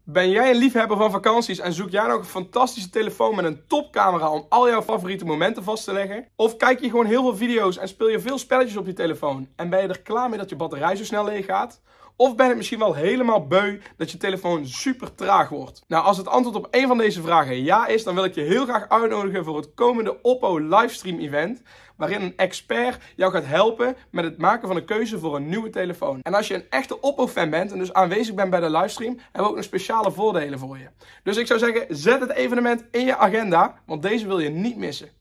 Ben jij een liefhebber van vakanties en zoek jij nog een fantastische telefoon met een topcamera om al jouw favoriete momenten vast te leggen? Of kijk je gewoon heel veel video's en speel je veel spelletjes op je telefoon en ben je er klaar mee dat je batterij zo snel leeg gaat? Of ben je het misschien wel helemaal beu dat je telefoon super traag wordt? Nou, als het antwoord op één van deze vragen ja is, dan wil ik je heel graag uitnodigen voor het komende Oppo livestream event, waarin een expert jou gaat helpen met het maken van een keuze voor een nieuwe telefoon. En als je een echte Oppo-fan bent en dus aanwezig bent bij de livestream, hebben we ook nog speciale voordelen voor je. Dus ik zou zeggen, zet het evenement in je agenda, want deze wil je niet missen.